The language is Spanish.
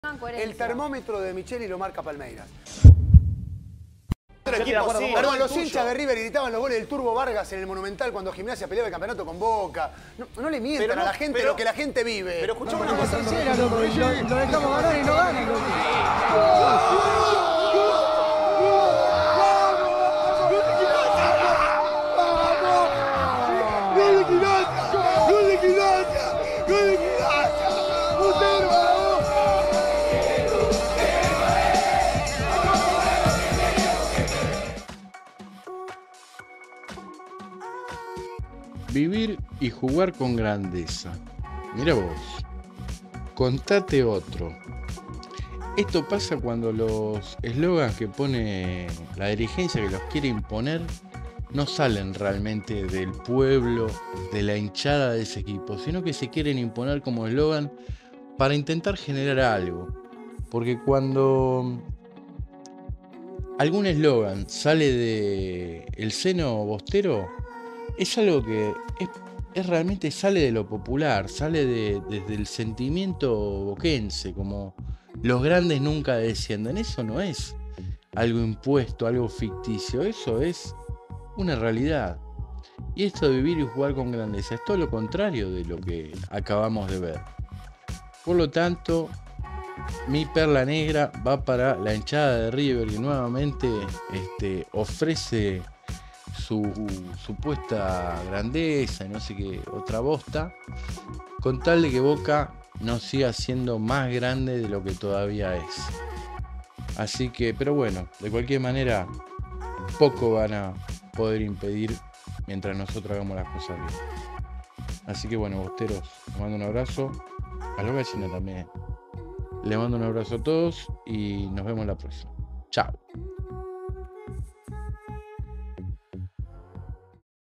El termómetro de Micheli lo marca Palmeiras. Perdón, los hinchas de River gritaban los goles del Turbo Vargas en el Monumental cuando Gimnasia peleaba el campeonato con Boca. No le mientan a la gente lo que la gente vive. Pero escuchame una cosa. Sincera, loco, lo dejamos ganar y no gana, loco. Vivir y jugar con grandeza. Mira vos, contate otro. Esto pasa cuando los eslogans que pone la dirigencia, que los quiere imponer, no salen realmente del pueblo, de la hinchada de ese equipo, sino que se quieren imponer como eslogan para intentar generar algo. Porque cuando algún eslogan sale del seno bostero, es algo que es realmente sale de lo popular, sale desde el sentimiento boquense, como los grandes nunca descienden. Eso no es algo impuesto, algo ficticio, eso es una realidad. Y esto de vivir y jugar con grandeza es todo lo contrario de lo que acabamos de ver. Por lo tanto, mi perla negra va para la hinchada de River, que nuevamente ofrece su supuesta grandeza y no sé qué otra bosta, con tal de que Boca no siga siendo más grande de lo que todavía es. Así que, pero bueno, de cualquier manera, poco van a poder impedir mientras nosotros hagamos las cosas bien. Así que bueno, bosteros, les mando un abrazo, a los vecinos también. Les mando un abrazo a todos y nos vemos la próxima. Chao.